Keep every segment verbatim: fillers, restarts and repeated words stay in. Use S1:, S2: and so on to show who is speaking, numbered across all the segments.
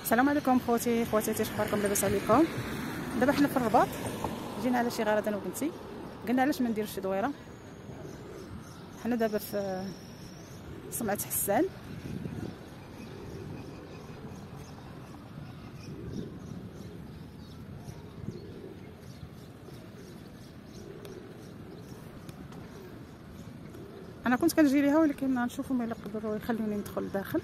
S1: السلام عليكم خوتي خواتاتي، اخباركم؟ لاباس عليكم؟ دابا حنا في الرباط، جينا على شي غرض انا وبنتي، قلنا علاش ما نديروش شي دويره. حنا دابا في سمعة حسان، انا كنت كنجي ليها ولكن نشوفوا ما يقدروا يخلوني ندخل لداخل.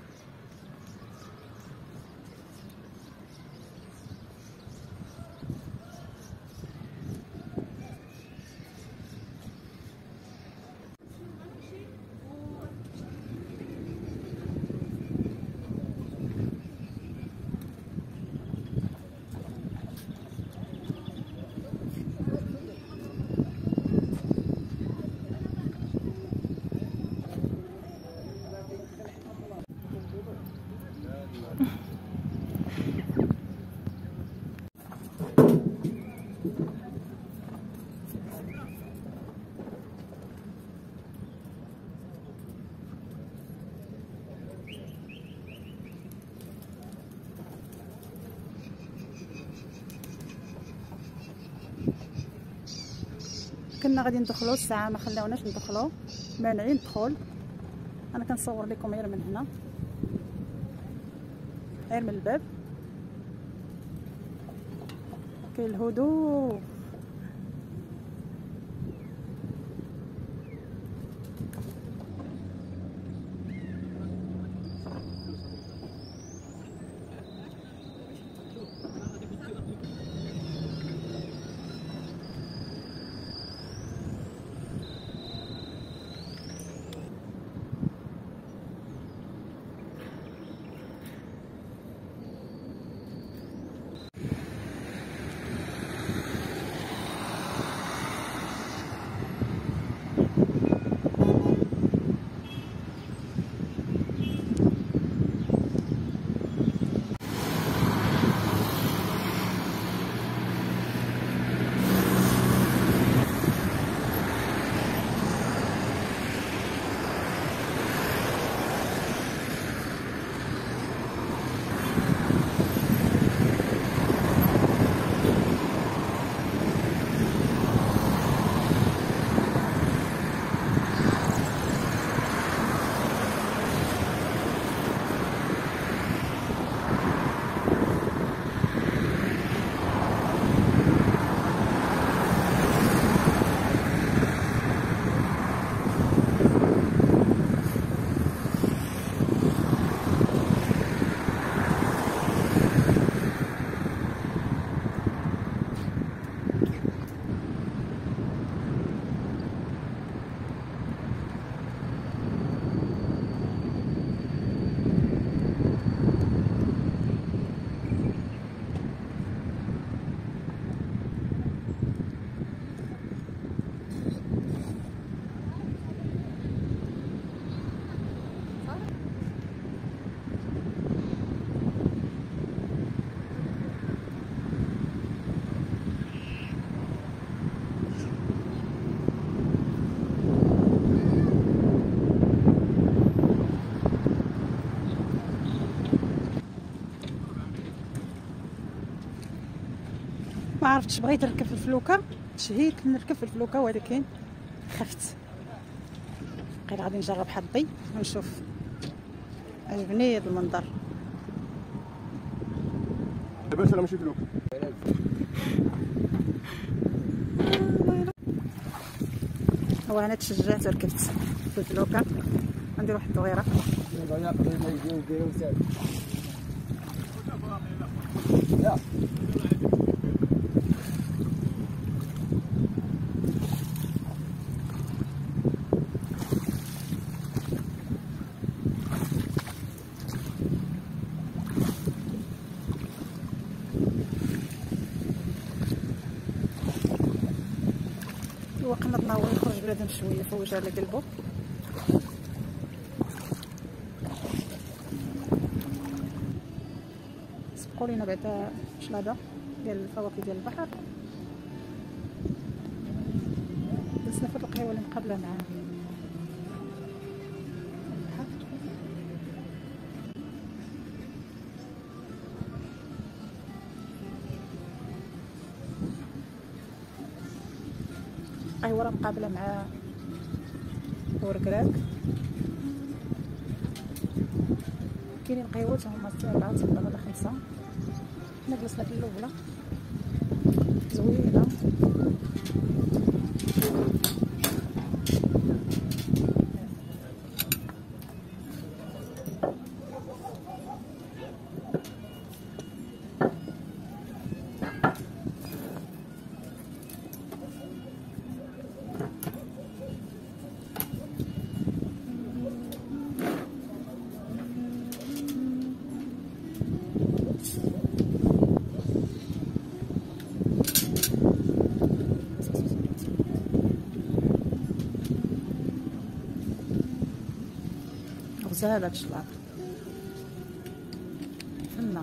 S1: كنا غادي ندخلوا الساعه ما خلاوناش ندخلوا، مانعين الدخول. انا كنصور لكم غير من هنا، غير من الباب كاين الهدوء. ما عرفتش، بغيت نركب في الفلوكه، تشهيت نركب في الفلوكه ولكن خفت. غير غادي نجرب حظي ونشوف. عجبني هذا المنظر.
S2: لاباس ولا ماشي فلوكه؟
S1: هو انا تشجعت وركبت في الفلوكه. غندير واحد الدويره. وقنطنا هو يخرج بنادم شويه فوج على قلبه. سبقوا لينا بعدا شلاضه ديال الفواكه ديال البحر. دزنا في القهوه اللي مقابله معاه. قهوه مقابله مع وركراك. كاينين قهوات هما سبعة تبقى ولا خمسة. حنا جلسنا في الاولى زوينه. غزال هاد الشلاط فنة.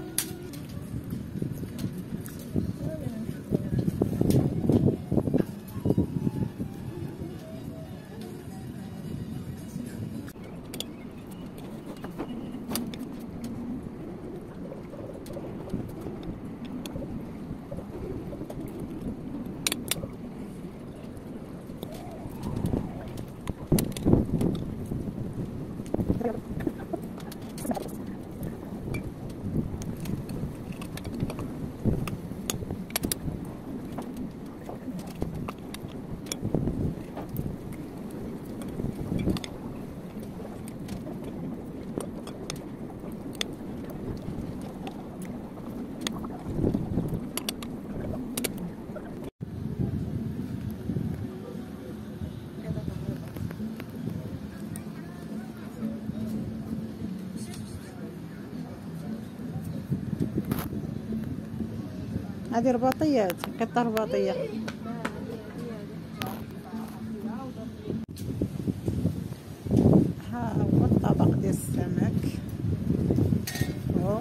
S1: هذه رباطيات، قطة رباطية. ها هو الطبق ديال السمك. أوه.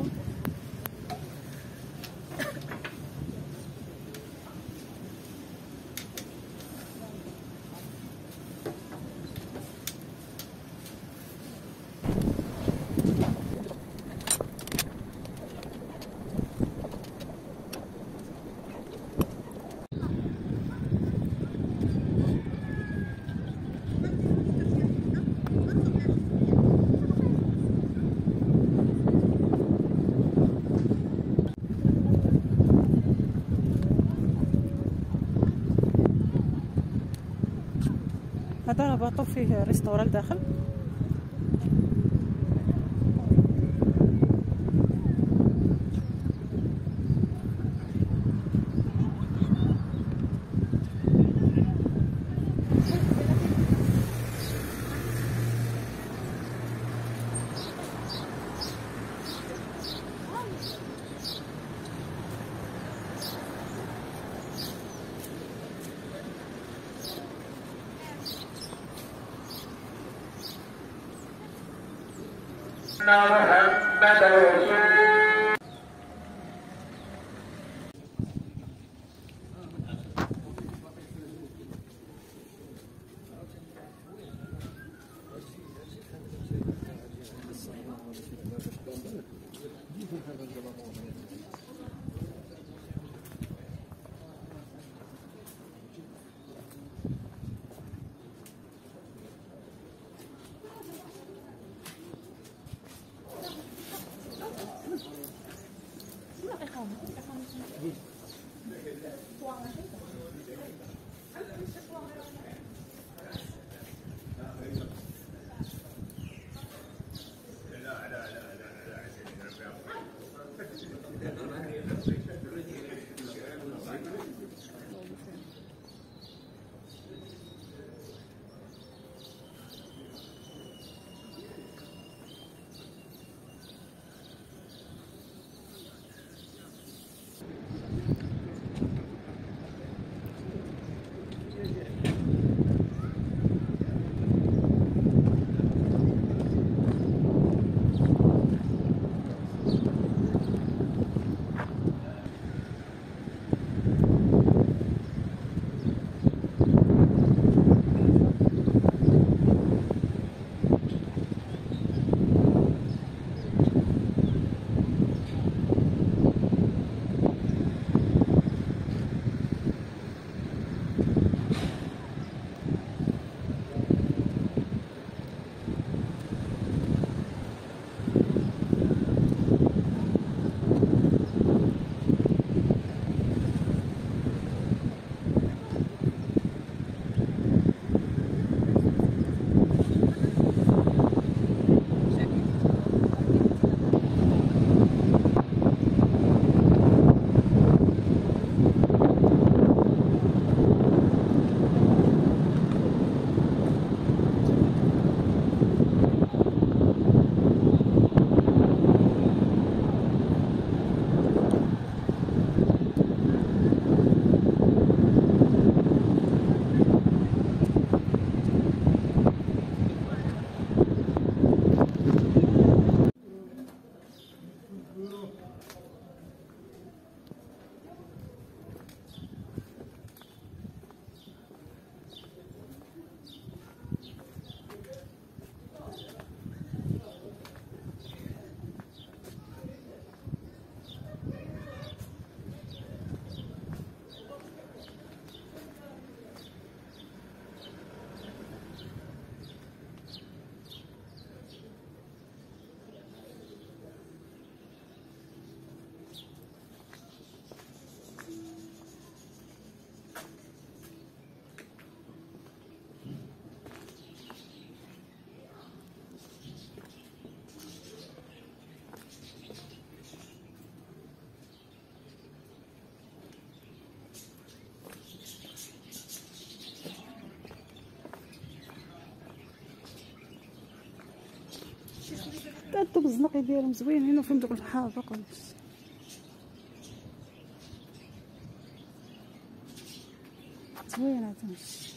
S1: هذا رباطو فيه ريستوران داخل.
S3: محمد رسول
S1: دوك الزنقي ديالهم زوينين وفيهم دوك الحافق وداكشي. زوين هذا.